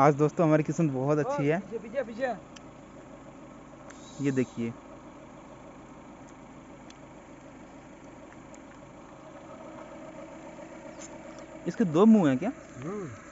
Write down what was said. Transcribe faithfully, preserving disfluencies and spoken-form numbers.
आज दोस्तों हमारी किस्मत बहुत अच्छी है। पीछे पीछे पीछे। ये देखिए, इसके दो मुंह हैं क्या?